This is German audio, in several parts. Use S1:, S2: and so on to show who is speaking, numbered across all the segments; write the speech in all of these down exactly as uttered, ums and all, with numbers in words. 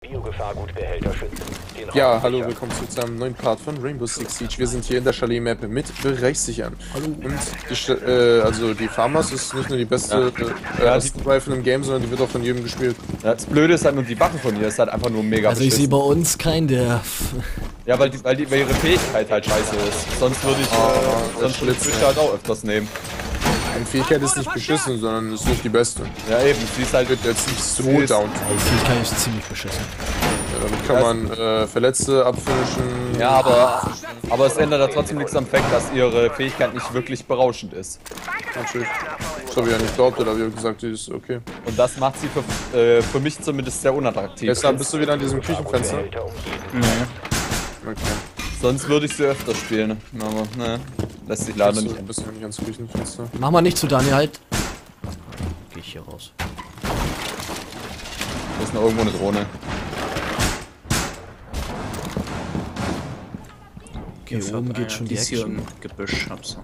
S1: Biogefahrgutbehälter schützen. Den
S2: Ja,
S1: Raum
S2: hallo,
S1: sichern.
S2: willkommen zu einem neuen Part von Rainbow Six Siege. Wir sind hier in der Chalet-Map mit Bereich sichern. Hallo. Und die, Sta- äh, also die Farmers ist nicht nur die beste
S3: Ja.
S2: äh,
S3: Ja,
S2: Assault Rifle im Game, sondern die wird auch von jedem gespielt.
S3: Ja, das Blöde ist halt nur, die Waffe von ihr ist halt einfach nur mega
S4: Also ich sehe
S3: beschissen.
S4: bei uns kein Derf.
S3: Ja, weil, die, weil, die, weil ihre Fähigkeit halt scheiße ist. Sonst würde ich,
S2: Ah,
S3: äh, sonst würde ich
S2: Schlitz,
S3: Twitch
S2: ja.
S3: halt auch öfters nehmen.
S2: Die Fähigkeit ist nicht beschissen, sondern ist nicht die beste.
S3: Ja eben, sie ist halt...
S2: Wird jetzt nicht so
S3: Sie ist-
S2: down.
S4: Die Fähigkeit ist ziemlich beschissen.
S2: Ja, damit kann man äh, Verletzte abfinischen.
S3: Ja, aber, aber es ändert ja trotzdem nichts am Fakt, dass ihre Fähigkeit nicht wirklich berauschend ist.
S2: Natürlich. Das habe ich ja nicht behauptet, aber ich habe gesagt, die ist okay.
S3: Und das macht sie für, äh, für mich zumindest sehr unattraktiv.
S2: Deshalb bist du wieder an diesem Küchenfenster.
S1: Behälter umgeben.
S3: Nee.
S2: Okay.
S3: Sonst würde ich sie öfter spielen. Aber ne, lässt sich leider
S2: Bist
S3: nicht.
S2: du bist ja nicht ans Küchenfenster.
S4: Mach mal nicht zu Daniel, halt. Geh ich hier raus.
S3: Da ist noch irgendwo eine Drohne.
S4: Okay, hier oben geht schon die
S5: die ist hier
S4: Action.
S5: im Gebüsch, hab's.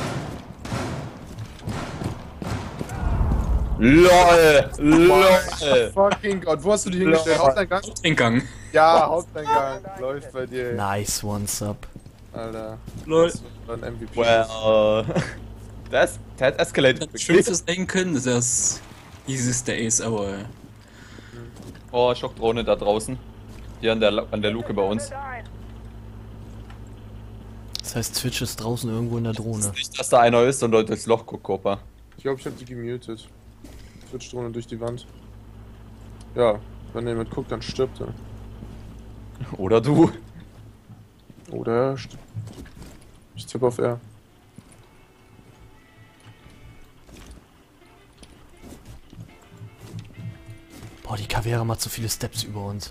S3: LOL! LOL!
S2: Fucking Gott, wo hast du die hingestellt? Haupteingang?
S5: Eingang.
S2: Ja, Haupteingang. Läuft bei dir.
S4: Nice, one sub.
S2: Alter.
S5: Lol.
S2: Das war ein M V P.
S3: Well, das hat escalated.
S5: Schön fürs sein können, das ist das easiest Days, aber
S3: Oh, Schockdrohne da draußen. Hier an der, an der Luke bei uns.
S4: Das heißt, Twitch ist draußen irgendwo in der Drohne.
S3: Nicht, dass da einer ist und Leute durchs Loch guckt, Kopa.
S2: Ich glaube, ich habe die gemutet. Twitch-Drohne durch die Wand. Ja, wenn jemand guckt, dann stirbt er.
S3: Oder du.
S2: Oder er stirbt. Ich tippe auf R.
S4: Boah, die Kavera macht so viele Steps über uns.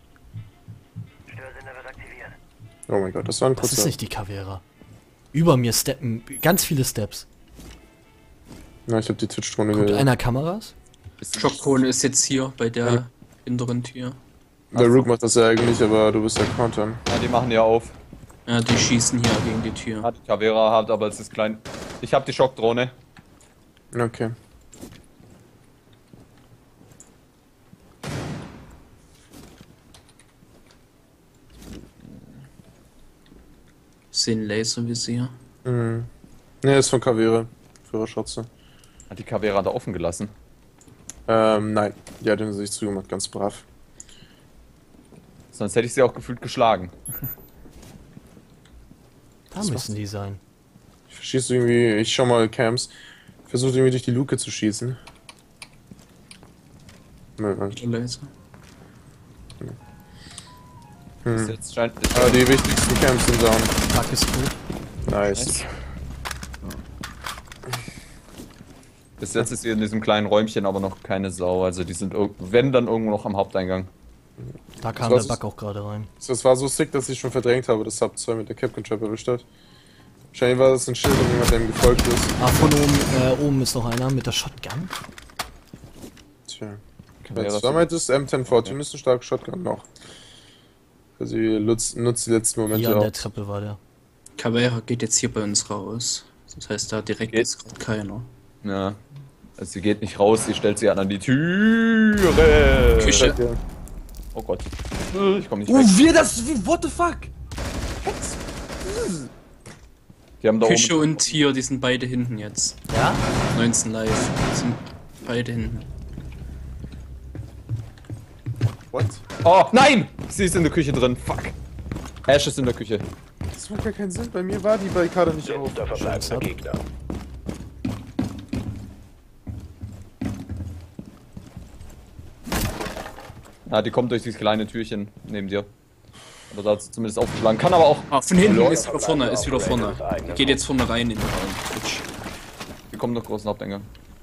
S2: Oh mein Gott, das war ein
S4: Das
S2: kurzer.
S4: ist nicht die Kavera. Über mir steppen ganz viele Steps.
S2: Na, ich habe die Twitch-Drohne
S4: Guckt
S2: ge...
S4: einer Kameras?
S5: Schockkrone ist jetzt hier bei der hinteren Tür.
S2: Der Rook macht das ja eigentlich, aber du bist ja Countern.
S3: Ja, die machen ja auf.
S5: Ja, die schießen hier gegen die Tür.
S3: Hat die Cavera hat, aber es ist klein. Ich habe die Schockdrohne.
S2: Okay.
S5: Sehen Laservisier.
S2: Mhm. Ne, ist von Kavere. Führerschatze.
S3: Hat die Cavera da offen gelassen.
S2: Ähm, nein. Die hat ihn sich zugemacht, ganz brav.
S3: Sonst hätte ich sie auch gefühlt geschlagen.
S4: Da müssen die sein.
S2: Ich verschieße irgendwie, ich schau mal Camps. Versuche irgendwie durch die Luke zu schießen. Nein, nein.
S5: Der Laser.
S3: Bis
S2: Hm.
S3: jetzt scheint.
S2: Ah, die wichtigsten Camps sind down.
S4: Tag ist gut.
S2: Nice.
S3: Bis jetzt ist sie in diesem kleinen Räumchen aber noch keine Sau. Also die sind, irg- wenn dann irgendwo noch am Haupteingang.
S4: Da kam
S2: Was
S4: der
S2: ist-
S4: Bug auch gerade rein.
S2: Das war so sick, dass ich schon verdrängt habe, dass Sub zwei mit der Capcom Trap erwischt hat. Wahrscheinlich war das ein Schild, und jemand dem gefolgt ist.
S4: Ah, von oben, äh, oben ist noch einer mit der Shotgun.
S2: Tja.
S3: Cavera
S2: Jetzt
S3: ist-
S2: war meintest M zehn vierzehn ist ein starker Shotgun noch. Also sie nutzt, nutzt die letzten
S4: Hier
S2: Momente
S4: an
S2: auch.
S4: der Treppe war der.
S5: Cavera geht jetzt hier bei uns raus. Das heißt, da direkt
S3: Geht.
S5: ist gerade keiner.
S3: Ja. Also sie geht nicht raus, sie stellt sie an die Türe.
S5: Küche.
S2: Ja.
S3: Oh Gott. Ich komm nicht
S4: Uh,
S3: weg.
S4: wir das, wie, what the fuck?
S3: Die haben da
S5: Küche
S3: oben.
S5: und hier, die sind beide hinten jetzt.
S4: Ja?
S5: neunzehn live. Die sind beide hinten.
S2: What?
S3: Oh, nein! Sie ist in der Küche drin. Fuck. Ash ist in der Küche.
S2: Das macht gar keinen Sinn. Bei mir war die Barrikade nicht auf.
S1: Letzter verbleibender Gegner.
S3: Ja, die kommt durch dieses kleine Türchen neben dir. Oder da hat sie zumindest aufgeschlagen. Kann aber auch.
S5: Ah, von hinten
S3: Hallo?
S5: ist wieder vorne, ist wieder vorne. Geht jetzt vorne rein in den Raum. Twitch.
S3: Die kommt noch großen Haupteingang.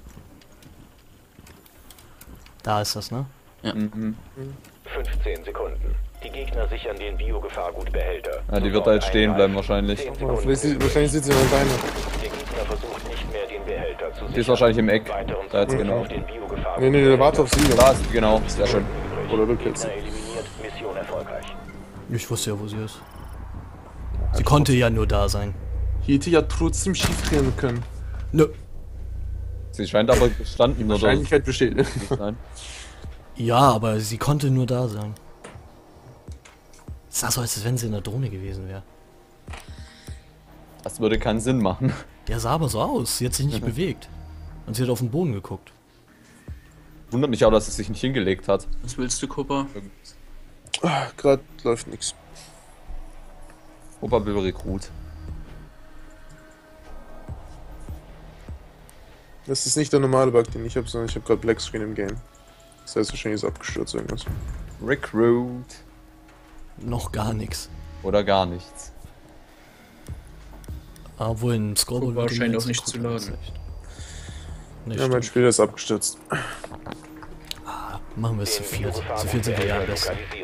S4: Da ist das, ne?
S3: Mhm.
S1: fünfzehn Sekunden. Die Gegner sichern den Biogefahrgutbehälter.
S3: Ja, die wird da jetzt stehen bleiben wahrscheinlich.
S1: zehn
S2: Oh,
S1: Sekunden
S2: vielleicht sieht-
S1: übrig.
S2: wahrscheinlich sieht sie nur Beine.
S1: Der Gegner versucht nicht mehr den Behälter zu sichern.
S3: Die ist wahrscheinlich im Eck.
S1: Weiteren
S3: Da jetzt
S1: Zugriff
S3: genau.
S1: auf den Biogefahrgut-
S2: Nee, nee, der wartet auf sie.
S3: Da ist sie, genau. Sehr schön.
S2: Oder Luke jetzt.
S1: Gegner eliminiert, Mission erfolgreich.
S4: Ich wusste ja, wo sie ist. Sie konnte ja nur da sein.
S2: Hätte ja trotzdem schief gehen können.
S4: Nö.
S3: Sie scheint aber gestanden oder
S2: Wahrscheinlichkeit besteht.
S3: sein.
S4: Ja, aber sie konnte nur da sein. Es sah so, als wenn sie in der Drohne gewesen wäre.
S3: Das würde keinen Sinn machen.
S4: Der sah aber so aus. Sie hat sich nicht bewegt. Und sie hat auf den Boden geguckt.
S3: Wundert mich auch, dass es sich nicht hingelegt hat.
S5: Was willst du, Cooper?
S2: Ah, gerade läuft nichts.
S3: Opa will Rekrut.
S2: Das ist nicht der normale Bug, den ich habe, sondern ich habe gerade Black Screen im Game. Das heißt, wahrscheinlich ist abgestürzt irgendwas.
S3: Recruit.
S4: Noch gar nichts.
S3: Oder gar nichts.
S4: Obwohl ein Scoreboard
S5: Cooper
S4: wird
S5: scheint
S4: mir
S5: auch
S4: jetzt
S5: nicht
S4: gut
S5: zu laden.
S4: angezeigt. Nee,
S2: Ja, mein
S4: stimmt.
S2: Spiel ist abgestürzt.
S4: Machen wir es zu
S1: Den
S4: viert. Zu
S1: Biogefahrgut
S4: viert sind wir ja am
S1: Behälter
S4: besten.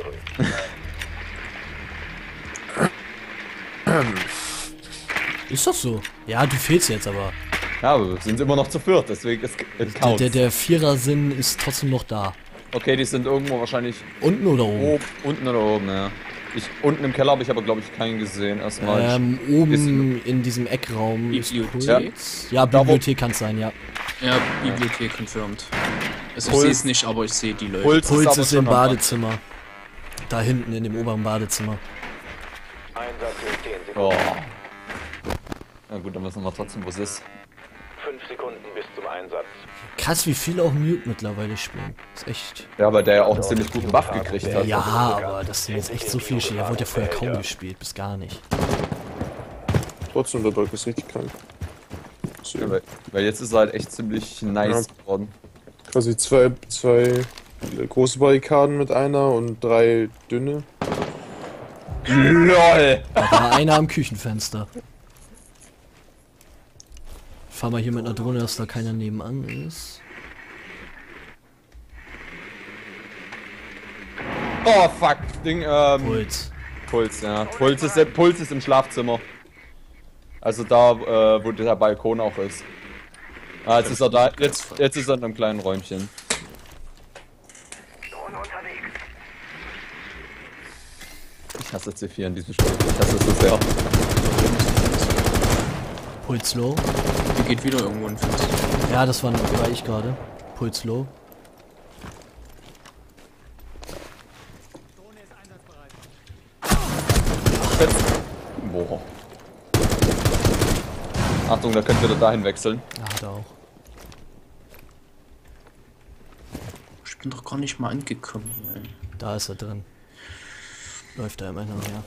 S1: lokalisieren.
S4: Ist das so? Ja, du fehlst jetzt aber.
S3: Ja, aber wir sind immer noch zu viert, deswegen ist es
S4: Der,
S3: counts.
S4: der, der Vierer-Sinn ist trotzdem noch da.
S3: Okay, die sind irgendwo wahrscheinlich
S4: Unten oder oben?
S3: oben, unten oder oben, ja. Ich, unten im Keller habe ich aber, glaube ich, keinen gesehen. Erstmal.
S4: Ähm, oben in diesem Eckraum ist
S5: Bibliothek?
S4: Puls. Ja, Bibliothek kann es sein, ja.
S5: Ja, Bibliothek confirmed. Also ich
S3: Puls.
S5: sehe es nicht, aber ich sehe die Leute.
S3: Puls,
S4: Puls
S3: aber
S4: ist
S3: schon
S4: im
S3: am Rand.
S4: Badezimmer. Da hinten in dem oberen Badezimmer.
S1: Einsatz in zehn
S3: Oh.
S1: Sekunden.
S3: Na gut, dann wissen wir trotzdem, wo es ist.
S1: fünf Sekunden bis zum Einsatz.
S4: Krass, wie viele auch Mute mittlerweile spielen. Ist echt.
S3: Ja, weil der ja auch einen ziemlich guten Buff gekriegt hat.
S4: Ja, aber das sind jetzt echt so viele. Er wurde ja vorher kaum gespielt, bis gar nicht.
S2: Trotzdem, der Bug ist richtig krank. So,
S3: Ja, weil, weil jetzt ist er halt echt ziemlich nice
S2: Ja.
S3: geworden.
S2: quasi zwei, zwei große Barrikaden mit einer und drei dünne.
S3: LOL!
S4: Da war einer am Küchenfenster. Fahr mal hier mit einer Drohne, dass da keiner nebenan ist.
S3: Oh fuck, Ding, ähm.
S4: Puls.
S3: Puls, ja. Puls ist, Puls ist im Schlafzimmer. Also da, äh, wo der Balkon auch ist. Ah, jetzt ist er da, jetzt, jetzt ist er in einem kleinen Räumchen. Ich hasse C vier in diesem Spiel. Ich hasse es so sehr.
S4: Puls low.
S5: Hier geht wieder irgendwo ein Fenster.
S4: Ja, das war, war ich gerade. Puls low.
S3: Jetzt. Boah. Achtung, da könnt ihr dahin wechseln.
S4: Ja, hat er auch.
S5: Ich bin doch gar nicht mal angekommen hier. Ey.
S4: Da ist er drin. Läuft er immerhin her.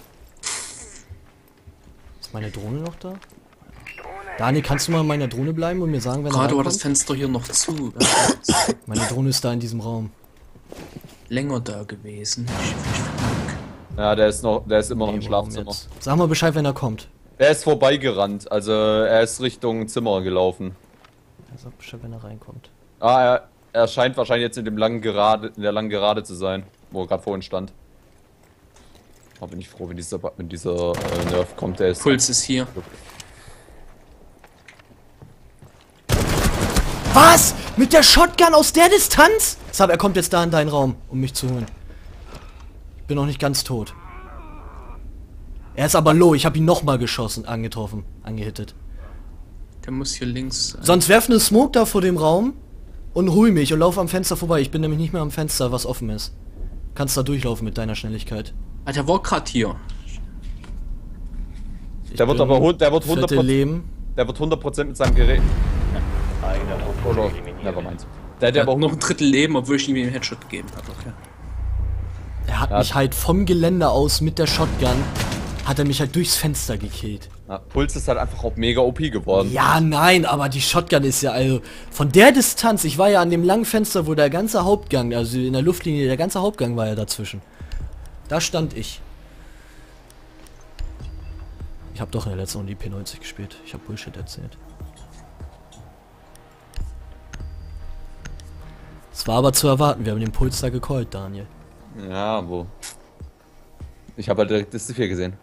S4: Ist meine Drohne noch da? Dani, kannst du mal in meiner Drohne bleiben und mir sagen, wenn er
S5: Gerade war das
S4: reinkommt?
S5: Fenster hier noch zu.
S4: Meine Drohne ist da in diesem Raum.
S5: Länger da gewesen. Ich, ich,
S3: Ja, der ist noch, der ist immer noch im
S4: Nee, warum
S3: Schlafzimmer.
S4: jetzt? Sag mal Bescheid, wenn er kommt.
S3: Er ist vorbeigerannt, also er ist Richtung Zimmer gelaufen.
S4: Ja, sag Bescheid, wenn er reinkommt.
S3: Ah, er, er scheint wahrscheinlich jetzt in dem langen Gerade, in der langen Gerade zu sein, wo er gerade vorhin stand. Aber bin ich froh, wenn dieser, wenn dieser äh, Nerf kommt, der ist.
S5: Puls ist hier.
S4: Was? Mit der Shotgun aus der Distanz? Sab, er kommt jetzt da in deinen Raum, um mich zu holen. Ich bin noch nicht ganz tot. Er ist aber low, ich habe ihn nochmal geschossen, angetroffen, angehittet.
S5: Der muss hier links sein.
S4: Sonst werf ne Smoke da vor dem Raum und hol mich und lauf am Fenster vorbei. Ich bin nämlich nicht mehr am Fenster, was offen ist. Kannst da durchlaufen mit deiner Schnelligkeit.
S5: Ah, der war gerade hier.
S4: Ich
S3: Der wird
S4: bin
S3: aber hu- der wird
S4: Viertel
S3: hundert Prozent
S4: Leben.
S3: der wird hundert Prozent mit seinem Gerät.
S1: Einer Truppe
S3: Oder
S1: eliminiert.
S3: nevermind. Der hat
S5: Der
S3: aber
S5: hat noch ein Drittel Leben, obwohl ich ihm den Headshot gegeben habe. Okay.
S4: Er hat
S3: Ja.
S4: mich halt vom Gelände aus mit der Shotgun, hat er mich halt durchs Fenster gekillt.
S3: Ja, Puls ist halt einfach auch mega O P geworden.
S4: Ja, nein, aber die Shotgun ist ja also von der Distanz, ich war ja an dem langen Fenster, wo der ganze Hauptgang, also in der Luftlinie, der ganze Hauptgang war ja dazwischen. Da stand ich. Ich habe doch in der letzten Runde die P neunzig gespielt. Ich habe Bullshit erzählt. Es war aber zu erwarten, wir haben den Puls da gecallt, Daniel.
S3: Ja, wo? Ich habe halt direkt das C vier gesehen.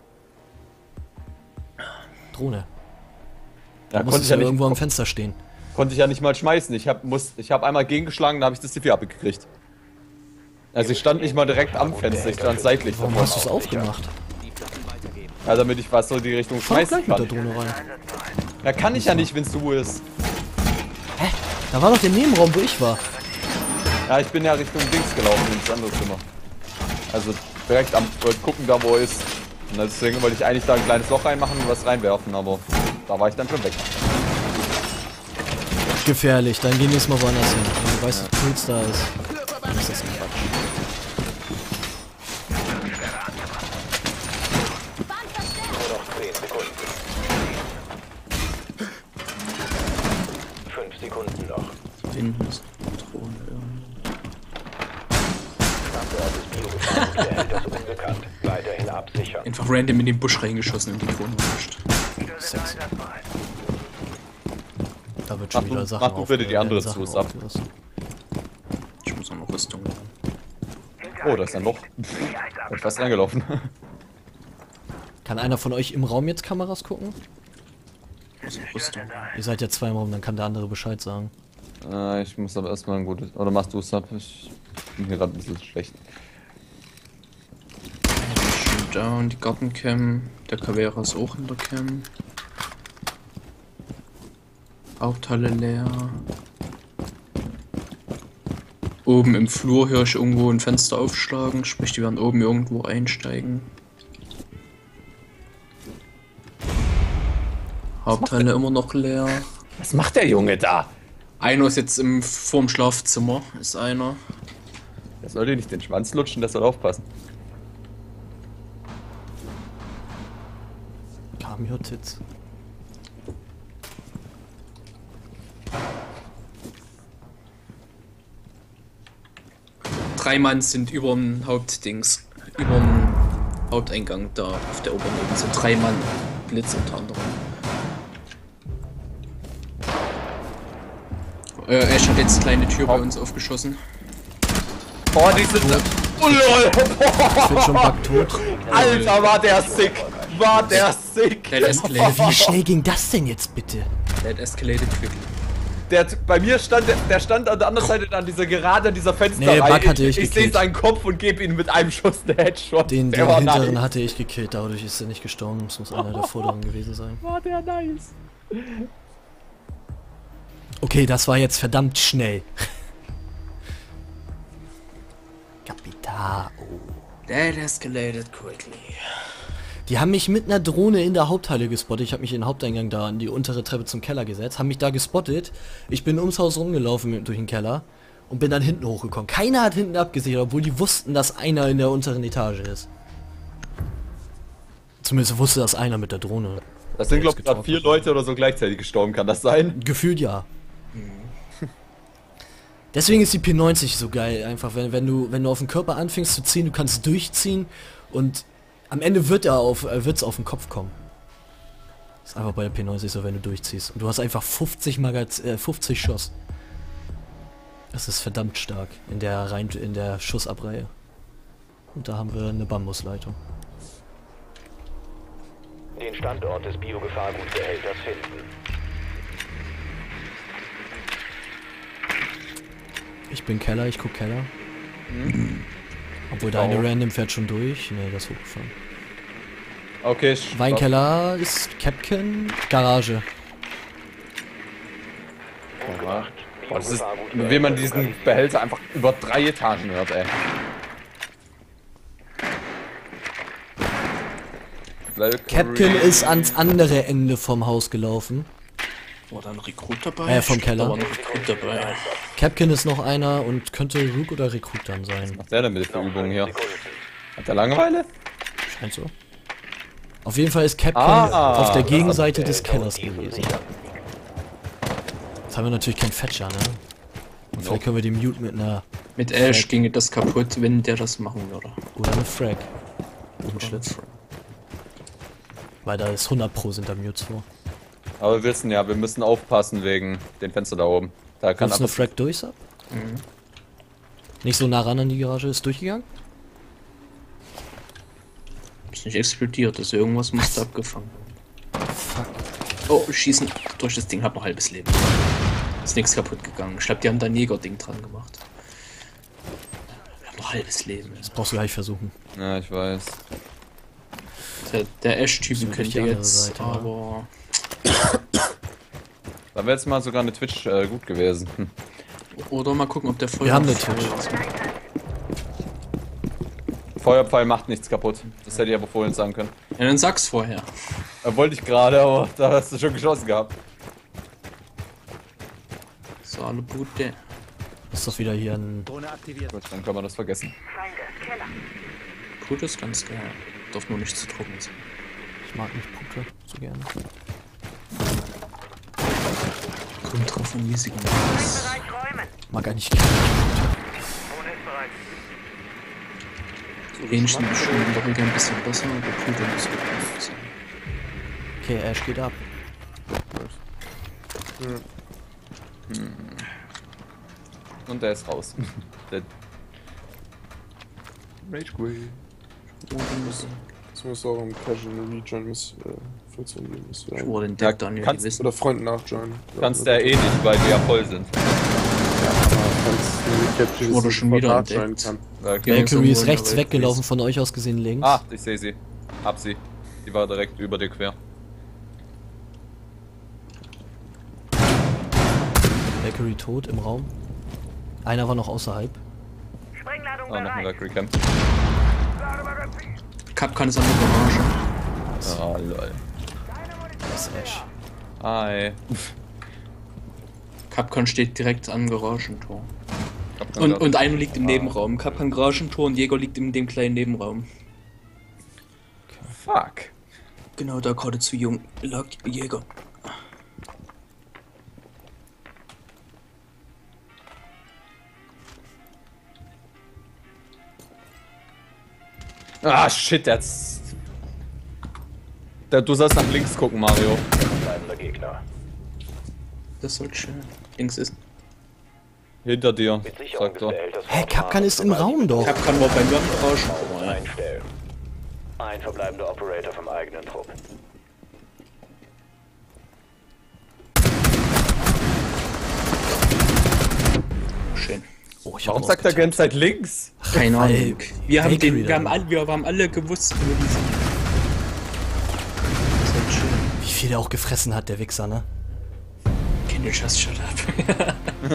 S4: Drohne.
S3: Ja,
S4: Da
S3: konnte
S4: musstest
S3: ich
S4: du
S3: ja, nicht,
S4: irgendwo am Fenster stehen.
S3: konnte ich ja nicht mal schmeißen. Ich habe ich hab einmal gegengeschlagen, da habe ich das C vier abgekriegt. Also ich stand nicht mal direkt am Fenster, ich stand seitlich
S4: Warum
S3: davon.
S4: hast du es aufgemacht?
S3: Ja, damit ich was so in die Richtung
S4: Fahr
S3: schmeißen
S4: gleich mit der
S3: kann.
S4: Drohne rein.
S3: Ja, kann ich ja nicht, wenn es du ist.
S4: Hä? Da war doch der Nebenraum, wo ich war.
S3: Ja, ich bin ja Richtung Dings gelaufen, ins andere Zimmer. Also direkt am wollte gucken, da wo er ist. Und deswegen wollte ich eigentlich da ein kleines Loch reinmachen und was reinwerfen, aber da war ich dann schon weg.
S4: Gefährlich, dann gehen wir jetzt mal woanders hin. Wenn du weißt, dass Puls da ist. Dann ist das Quatsch.
S1: Nur noch zehn Sekunden. fünf Sekunden noch.
S5: Hinten ist eine Drohne irgendwie.
S1: Standort des Biogefahrgutbehälters unbekannt. Weiterhin absichern.
S5: Einfach random in den Busch reingeschossen und die Drohne erwischt.
S4: Sexy. Da wird
S3: Mach
S4: schon
S3: du-
S4: wieder Sachen
S3: mach du bitte die
S4: aufge-
S3: andere
S4: Sachen
S3: zu, Sab.
S4: aufgerissen.
S5: Ich muss auch noch Rüstung lernen.
S3: Oh, da ist ein Loch. Hab ich fast reingelaufen.
S4: Kann einer von euch im Raum jetzt Kameras gucken?
S5: Ich muss noch Rüstung lernen.
S4: Ihr seid ja zwei im Raum, dann kann der andere Bescheid sagen.
S3: äh, ich muss aber erstmal ein gutes. Oder machst du es ab? Ich bin hier gerade ein bisschen schlecht.
S5: Schon down, die Gartencam. Der Kavera ist auch in der Cam. Haupthalle leer. Oben im Flur höre ich irgendwo ein Fenster aufschlagen, sprich die werden oben irgendwo einsteigen. Haupthalle immer noch leer.
S3: Was macht der Junge da?
S5: Einer ist jetzt im vorm Schlafzimmer, ist einer.
S3: Der soll dir nicht den Schwanz lutschen, der soll aufpassen.
S4: Cameo-Tits.
S5: Drei Mann sind über dem Hauptdings, über dem Haupteingang da auf der oberen Ebene. Sind drei Mann, Blitz unter anderem. Äh, Ash hat jetzt eine kleine Tür bei uns aufgeschossen.
S3: Oh, die sind. Oh, lol.
S4: Ich bin schon backtot.
S3: Alter, war der sick! War der sick!
S5: That escalated,
S4: Wie schnell ging das denn jetzt bitte?
S5: that escalated quickly.
S3: Der, bei mir stand, der, der stand an der anderen Seite an dieser gerade an dieser
S4: Nee,
S3: Fensterreihe.
S4: Bug hatte ich
S3: ich ich sehe
S4: gekillt.
S3: seinen Kopf und gebe ihn mit einem Schuss den Headshot.
S4: Den,
S3: der
S4: den
S3: war
S4: hinteren
S3: nice.
S4: hatte ich gekillt, dadurch ist er nicht gestorben. Das muss einer der vorderen gewesen sein.
S3: War der nice.
S4: Okay, das war jetzt verdammt schnell. Kapitao.
S5: That escalated quickly.
S4: Die haben mich mit einer Drohne in der Haupthalle gespottet. Ich habe mich in den Haupteingang da an die untere Treppe zum Keller gesetzt, haben mich da gespottet. Ich bin ums Haus rumgelaufen mit, durch den Keller und bin dann hinten hochgekommen. Keiner hat hinten abgesichert, obwohl die wussten, dass einer in der unteren Etage ist. Zumindest wusste das einer mit der Drohne.
S3: Das sind,
S4: Der
S3: glaube
S4: ist
S3: ich, gerade vier Leute oder so gleichzeitig gestorben, kann das sein?
S4: Gefühlt ja. Deswegen ist die P neunzig so geil, einfach wenn, wenn du wenn du auf den Körper anfängst zu ziehen, du kannst durchziehen und am Ende wird er auf äh, wird's auf den Kopf kommen. Ist einfach bei der P neunzig so, wenn du durchziehst und du hast einfach fünfzig Magaz äh, fünfzig Schuss. Das ist verdammt stark in der rein in der Schussabreihe. Und da haben wir eine Bambusleitung.
S1: Den Standort des Biogefahrgutbehälters finden.
S4: Ich bin Keller, ich guck Keller. Obwohl deine
S3: Oh.
S4: Random fährt schon durch. Ne, das ist hochgefahren.
S3: Okay, ich.
S4: Weinkeller ist Capcan, Garage.
S1: Gut gemacht.
S3: Boah, das ist, wie man diesen Behälter einfach über drei Etagen hört, ey.
S4: Capcan ist ans andere Ende vom Haus gelaufen.
S5: War da ein Rekrut dabei?
S4: Äh, vom
S5: Ich glaub,
S4: Keller.
S5: Da war ein Rekrut dabei.
S4: Capcan ist noch einer und könnte Rook oder Rekrut dann sein.
S3: Was ist der denn mit für Übungen hier? Hat der Langeweile?
S4: Scheint so. Auf jeden Fall ist Capcan
S3: Ah,
S4: auf der
S3: das
S4: Gegenseite
S1: hat-
S4: des
S1: äh,
S4: Kellers
S1: Tausieben
S4: gewesen.
S1: sichern.
S4: Jetzt haben wir natürlich keinen Fetcher, ne? Und vielleicht können wir den Mute mit einer
S5: Mit Ash ginge das kaputt, wenn der das machen würde.
S4: oder eine Frag. Bogenschlitz. Weil da ist hundert Pro sind da Mutes vor.
S3: Aber wir wissen ja, wir müssen aufpassen wegen den Fenster da oben. Da kann
S4: Kannst du eine
S3: einfach.
S4: Frag durch, Sab? Nicht so nah ran an die Garage, ist durchgegangen?
S5: Ist nicht explodiert, ist irgendwas musste abgefangen.
S4: Fuck.
S5: Oh, schießen durch das Ding, hab noch halbes Leben. Ist nichts kaputt gegangen. Ich glaube, die haben da ein Jäger-Ding dran gemacht. Wir haben noch halbes Leben.
S4: Das brauchst du gleich versuchen.
S3: Ja, ich weiß.
S5: Der, der Ash-Typen
S4: So,
S5: könnte
S4: die andere
S5: jetzt,
S4: Seite, ne?
S5: aber
S3: Da wäre jetzt mal sogar eine Twitch äh, gut gewesen. Hm.
S5: oder mal gucken, ob der Feuer.
S4: Wir haben eine Twitch.
S3: Feuerpfeil macht nichts kaputt. Das hätte ich aber vorhin sagen können.
S5: Ja, dann sag's vorher.
S3: Äh, wollte ich gerade, aber da hast du schon geschossen gehabt.
S5: So, alle Bude.
S4: Ist doch wieder hier ein...
S3: Gut, dann können wir das vergessen.
S5: Pute ist ganz geil. Darf nur nicht zu trocken sein.
S4: Ich mag nicht Pute so gerne.
S5: Kommt drauf an, wie sie genau ist.
S4: Mag eigentlich gerne.
S5: Hähnchen schon doch wieder ein bisschen besser, aber Pute muss gut sein.
S4: Okay, Ash geht ab.
S3: Und der ist raus. Der Rage Queen.
S2: Das muss auch im Casual Rejoin miss äh, funktionieren. Miss
S5: Ich wurde
S3: Ja,
S5: entdeckt, Daniel,
S3: kannst-
S5: die wissen.
S2: Oder Freunden nachjoinen.
S3: Kannst du ja eh nicht, weil die ja voll sind.
S2: Ich
S5: wurde schon wieder entdeckt.
S2: kann.
S3: Okay.
S5: Ja.
S4: Valkyrie ist
S5: so
S4: rechts
S5: unterwegs.
S4: weggelaufen, von euch aus gesehen links.
S3: Ah, ich sehe sie. Hab sie. Die war direkt über dir quer.
S4: Valkyrie tot im Raum. Einer war noch außerhalb.
S3: Ah, noch eine Valkyrie Camp.
S5: Kapkan ist an der Garage.
S3: Ah, lol.
S4: Das ist Ash.
S3: Hi.
S5: Kapkan steht direkt am Garagentor.
S3: Hab keinen
S5: Und,
S3: Gott.
S5: und einer liegt im Nebenraum. Kapkan Garagentor und Jäger liegt in dem kleinen Nebenraum.
S3: Fuck.
S5: Genau da gerade zu jung lag Jäger.
S3: Ah, shit, jetzt. Der, du sollst nach links gucken, Mario.
S1: Bleibender Gegner.
S5: Das soll schön. Links ist.
S3: Hinter dir,
S1: Mit Sicherung
S3: sagt
S1: des
S3: er.
S1: Behälters
S4: Hä, Kapkan ist im Raum doch.
S5: Kapkan war bei mir am Garagentor. Ja.
S1: einstellen. Ein verbleibender Operator vom eigenen Trupp.
S5: Schön.
S4: Oh, ich hab
S3: Warum
S4: ihn
S3: sagt er
S4: ausgeteilt.
S3: ganze Zeit links?
S5: Keine
S4: Weil
S5: Ahnung. Wir haben,
S4: Valkyrie
S5: den, wir,
S4: dann.
S5: haben alle, wir haben alle gewusst, wo die sind. Das wird schön.
S4: Wie viel er auch gefressen hat, der Wichser, ne?
S5: Can you just shut up?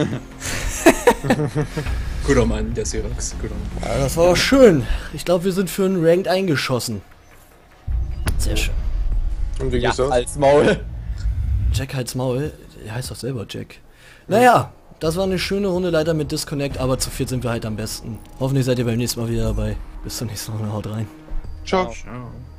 S5: Guter Mann, der Syrax. Guter Mann.
S4: Ja, das war doch schön. Ich glaube, wir sind für einen Ranked eingeschossen. Sehr schön.
S2: Und wie
S3: Ja,
S2: geht's aus?
S3: als Maul.
S4: Jack halt's Maul. Der heißt doch selber Jack. Naja, das war eine schöne Runde leider mit Disconnect, aber zu viert sind wir halt am besten. Hoffentlich seid ihr beim nächsten Mal wieder dabei. Bis zum nächsten Mal. Haut rein.
S2: Ciao.
S5: Ciao.